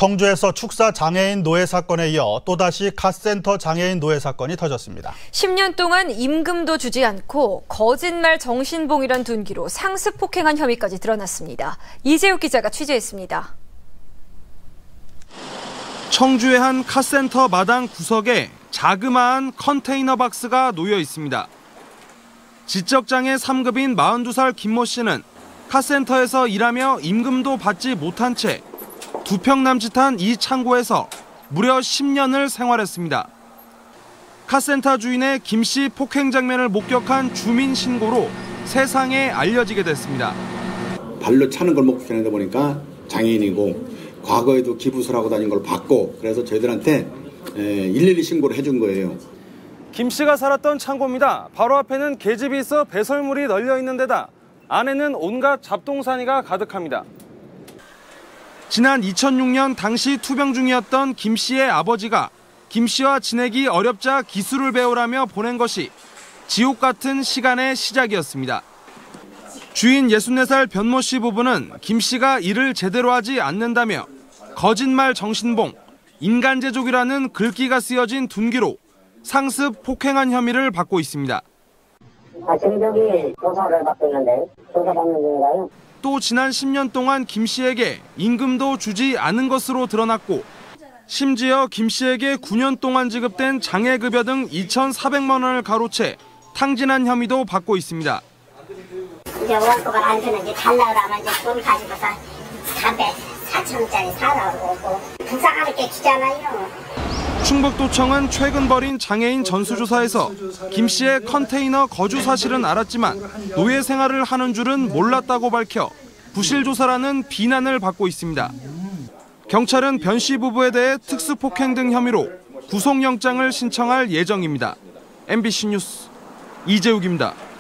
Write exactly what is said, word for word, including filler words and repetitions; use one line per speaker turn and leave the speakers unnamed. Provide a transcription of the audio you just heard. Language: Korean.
청주에서 축사 장애인 노예 사건에 이어 또다시 카센터 장애인 노예 사건이 터졌습니다.
십 년 동안 임금도 주지 않고 거짓말 정신봉이란 둔기로 상습 폭행한 혐의까지 드러났습니다. 이재욱 기자가 취재했습니다.
청주의 한 카센터 마당 구석에 자그마한 컨테이너 박스가 놓여 있습니다. 지적장애 삼 급인 마흔두 살 김모 씨는 카센터에서 일하며 임금도 받지 못한 채 두 평 남짓한 이 창고에서 무려 십 년을 생활했습니다. 카센터 주인의 김 씨 폭행 장면을 목격한 주민 신고로 세상에 알려지게 됐습니다.
발로 차는 걸 목격하다 보니까 장애인이고 과거에도 기부서를 하고 다닌 걸 봤고 그래서 저희들한테 일일이 신고를 해준 거예요.
김 씨가 살았던 창고입니다. 바로 앞에는 계집이 있어 배설물이 널려 있는 데다 안에는 온갖 잡동사니가 가득합니다. 지난 이천육 년 당시 투병 중이었던 김 씨의 아버지가 김 씨와 지내기 어렵자 기술을 배우라며 보낸 것이 지옥 같은 시간의 시작이었습니다. 주인 예순네 살 변모 씨 부부는 김 씨가 일을 제대로 하지 않는다며 거짓말 정신봉, 인간제족이라는 글귀가 쓰여진 둔기로 상습 폭행한 혐의를 받고 있습니다.
아, 정적이 조사를 받고 있는데 조사받는 중인가요?
또 지난 십 년 동안 김 씨에게 임금도 주지 않은 것으로 드러났고 심지어 김 씨에게 구 년 동안 지급된 장애급여 등 이천사백만 원을 가로채 탕진한 혐의도 받고 있습니다.
이제 월급을 안 주는 게 달라 그러면 이제 돈 가지고서 담배 사천 원짜리 사라고 오고 불쌍할 게 기잖아요.
충북도청은 최근 벌인 장애인 전수조사에서 김 씨의 컨테이너 거주 사실은 알았지만 노예 생활을 하는 줄은 몰랐다고 밝혀 부실조사라는 비난을 받고 있습니다. 경찰은 변 씨 부부에 대해 특수폭행 등 혐의로 구속영장을 신청할 예정입니다. 엠비씨 뉴스 이재욱입니다.